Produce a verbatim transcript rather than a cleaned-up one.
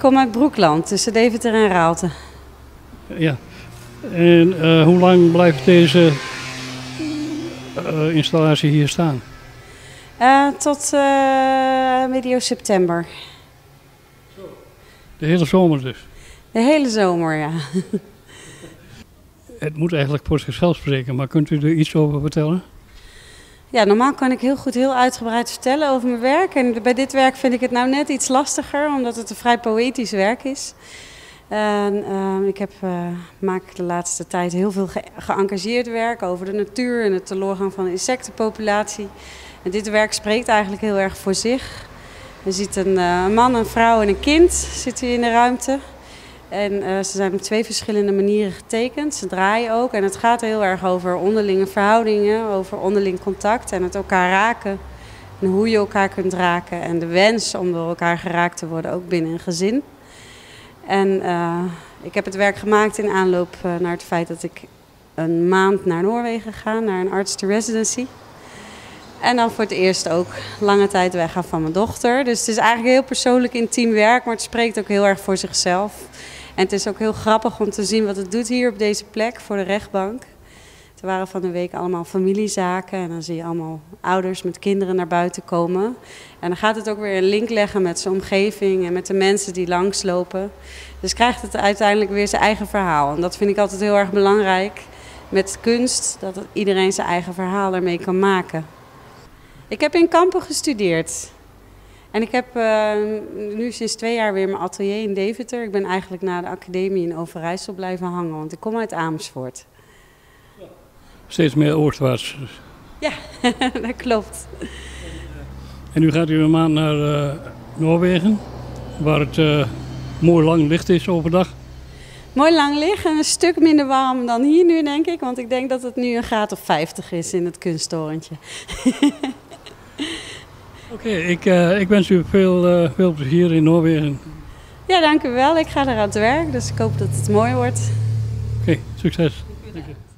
kom uit Broekland, tussen Deventer en Raalte. Ja. En uh, hoe lang blijft deze uh, installatie hier staan? Uh, tot uh, medio september. De hele zomer dus? De hele zomer, ja. Het moet eigenlijk voor zichzelf spreken, maar kunt u er iets over vertellen? Ja, normaal kan ik heel goed heel uitgebreid vertellen over mijn werk. En bij dit werk vind ik het nou net iets lastiger, omdat het een vrij poëtisch werk is. En, uh, ik heb, uh, maak de laatste tijd heel veel ge geëngageerd werk over de natuur en de teloorgang van de insectenpopulatie. En dit werk spreekt eigenlijk heel erg voor zich. Je ziet een uh, man, een vrouw en een kind zitten hier in de ruimte. En uh, ze zijn op twee verschillende manieren getekend. Ze draaien ook en het gaat heel erg over onderlinge verhoudingen, over onderling contact en het elkaar raken. En hoe je elkaar kunt raken en de wens om door elkaar geraakt te worden, ook binnen een gezin. En uh, ik heb het werk gemaakt in aanloop uh, naar het feit dat ik een maand naar Noorwegen ga, naar een arts-to-residency. En dan voor het eerst ook lange tijd weggaan van mijn dochter. Dus het is eigenlijk heel persoonlijk intiem werk, maar het spreekt ook heel erg voor zichzelf. En het is ook heel grappig om te zien wat het doet hier op deze plek voor de rechtbank. Er waren van de week allemaal familiezaken en dan zie je allemaal ouders met kinderen naar buiten komen. En dan gaat het ook weer een link leggen met zijn omgeving en met de mensen die langslopen. Dus krijgt het uiteindelijk weer zijn eigen verhaal. En dat vind ik altijd heel erg belangrijk met kunst, dat iedereen zijn eigen verhaal ermee kan maken. Ik heb in Kampen gestudeerd. En ik heb uh, nu sinds twee jaar weer mijn atelier in Deventer. Ik ben eigenlijk na de academie in Overijssel blijven hangen, want ik kom uit Amersfoort. Steeds meer oostwaarts. Ja, dat klopt. En nu gaat u een maand naar uh, Noorwegen, waar het uh, mooi lang licht is overdag. Mooi lang licht en een stuk minder warm dan hier nu, denk ik. Want ik denk dat het nu een graad of vijftig is in het kunsttorentje. Oké, okay, ik, uh, ik wens u veel, uh, veel plezier in Noorwegen. Ja, dank u wel. Ik ga er aan het werk, dus ik hoop dat het mooi wordt. Oké, okay, succes. Dank u.